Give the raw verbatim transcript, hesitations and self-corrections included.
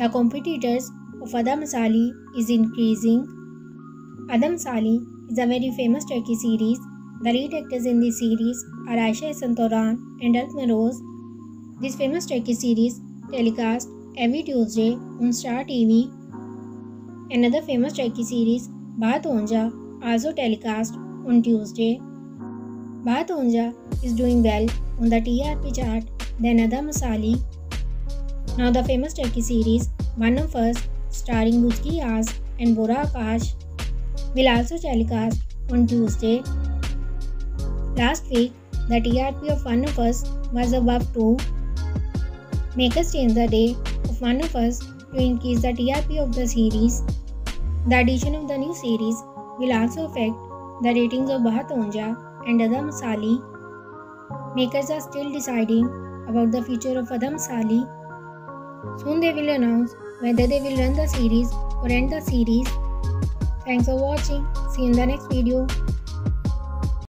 The competitors of Adam Sali is increasing. Adam Sali is a very famous Turkey series. The lead actors in this series are Ayşe Santoran and Alp Rose. This famous Turkey series telecast every Tuesday on Star T V. Another famous Turkey series, Bahat Onca, also telecast on Tuesday. Bahat Onca is doing well on the T R P chart than Adam Sali. Now the famous Turkey series, One of Us, starring Buzki Yaz and Bora Akash, will also telecast on Tuesday. Last week, the T R P of One of Us was above two. Makers changed the day of One of Us to increase the T R P of the series. The addition of the new series will also affect the ratings of Bahat Onca and Adam Sali. Makers are still deciding about the future of Adam Sali. Soon they will announce whether they will run the series or end the series. Thanks for watching. See you in the next video.